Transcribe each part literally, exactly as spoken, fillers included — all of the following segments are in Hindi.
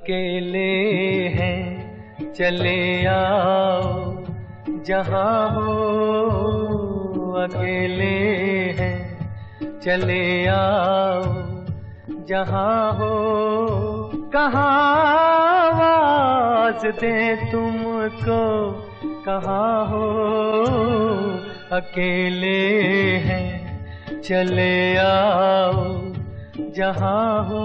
अकेले हैं चले आओ जहाँ हो, अकेले हैं चले आओ जहाँ हो। कहाँ आवाज दे तुमको, कहाँ हो, अकेले हैं चले आओ जहाँ हो।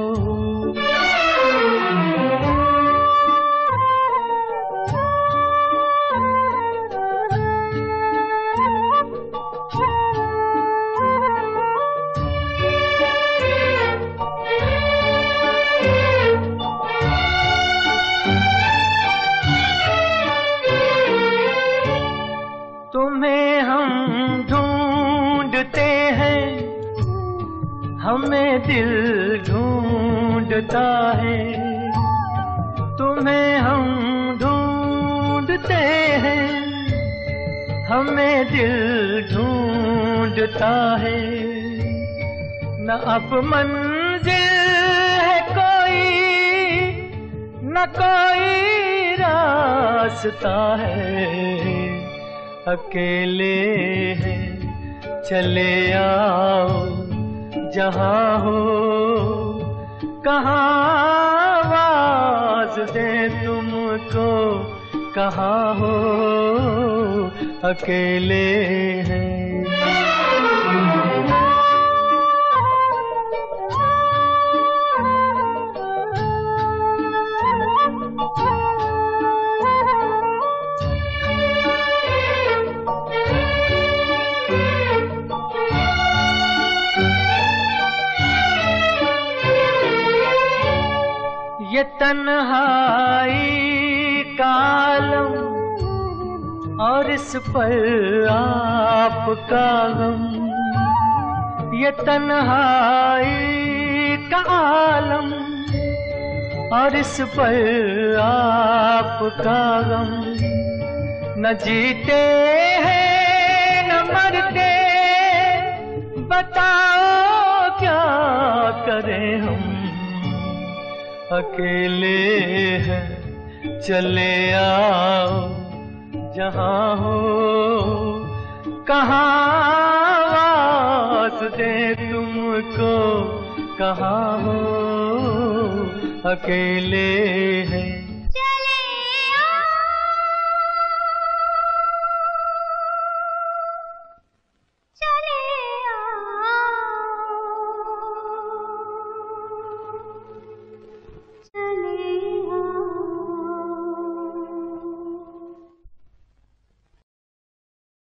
तुम्हें हम ढूंढते हैं, हमें दिल ढूंढता है। तुम्हें हम ढूंढते हैं, हमें दिल ढूंढता है। न अब मंजिल है कोई, न कोई रास्ता है। अकेले हैं चले आओ जहाँ हो। कहाँ आवाज दे तुमको, कहाँ हो, अकेले हैं। ये तन्हाई का आलम और इस पर आपका गम। ये तन्हाई का आलम और इस पर आपका गम। न जीते हैं न मरते, बताओ क्या करें हम। अकेले हैं चले आओ जहाँ हो। कहाँ आवाज दे तुमको, कहाँ हो, अकेले हैं।